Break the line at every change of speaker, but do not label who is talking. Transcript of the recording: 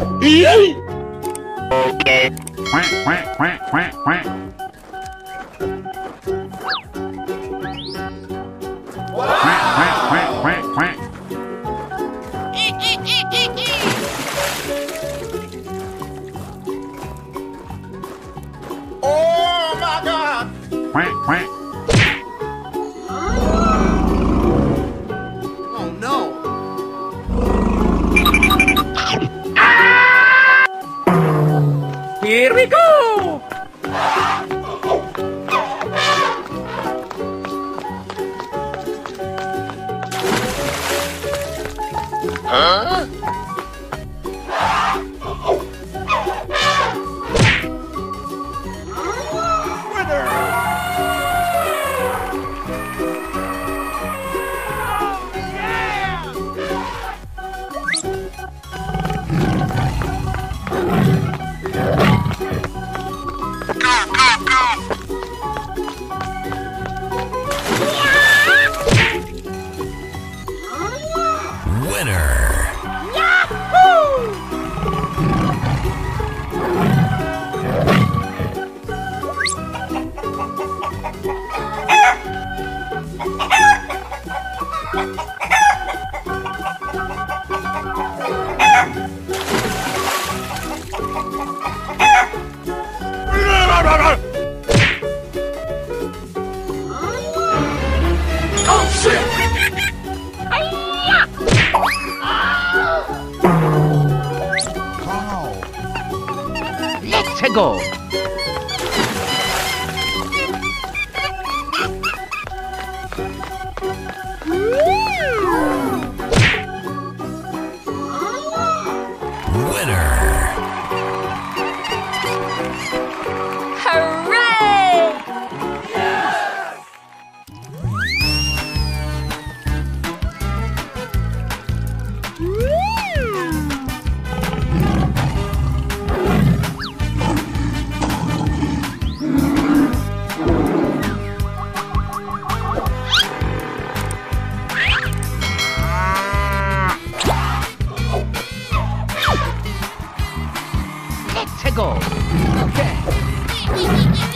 Quack, quack, quack, quack, quack. Quack, quack, quack, quack, quack.
Oh my God!
Quack, quack.
Oh no!
Here we go!
Huh? Oh shit!
Let's go! Let's go! Okay.